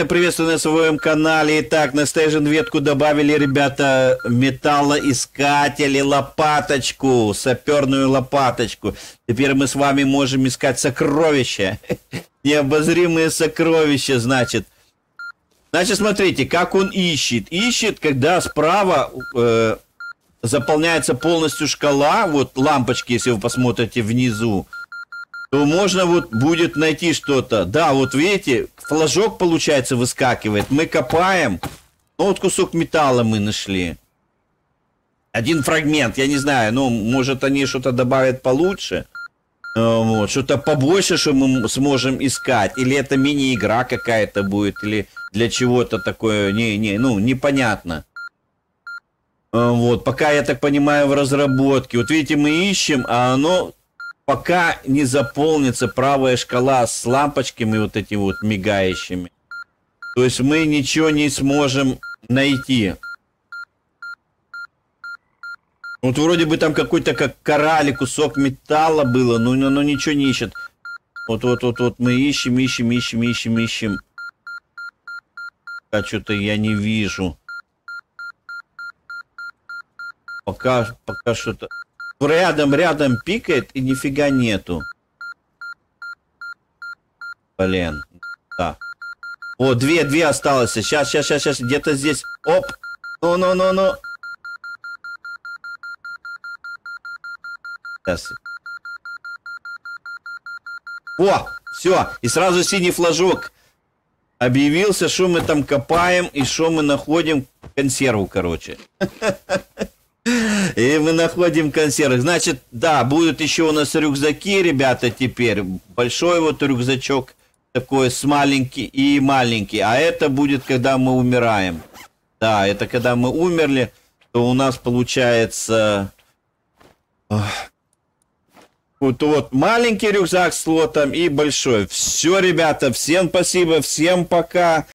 приветствую на своем канале. Итак, на стейшн ветку добавили, ребята, металлоискатели, лопаточку, саперную лопаточку. Теперь мы с вами можем искать сокровища. Необозримые сокровища, значит. Значит, смотрите, как он ищет. Ищет, когда справа заполняется полностью шкала, вот лампочки, если вы посмотрите внизу, то можно вот будет найти что-то. Да, вот видите, флажок, получается, выскакивает. Мы копаем. Ну, вот кусок металла мы нашли. Один фрагмент, я не знаю. Ну, может, они что-то добавят получше. Вот, что-то побольше, что мы сможем искать. Или это мини-игра какая-то будет. Или для чего-то такое. Ну, непонятно. Вот, пока, я так понимаю, в разработке. Вот видите, мы ищем, а оно... Пока не заполнится правая шкала с лампочками вот этими вот мигающими, то есть мы ничего не сможем найти. Вот вроде бы там какой-то как кораль, кусок металла было, но оно ничего не ищет. Вот мы ищем. А что-то я не вижу. Пока что-то... Рядом пикает и нифига нету. Блин. Да. О, две осталось. Сейчас. Где-то здесь. Оп. Ну. Сейчас. О, все. И сразу синий флажок объявился, что мы там копаем и что мы находим. Консерву, короче. И мы находим консервы. Значит, да, будут еще у нас рюкзаки, ребята, теперь. Большой вот рюкзачок такой с маленький и маленький. А это будет, когда мы умираем. Да, это когда мы умерли, то у нас получается... Вот маленький рюкзак с слотом и большой. Все, ребята, всем спасибо, всем пока.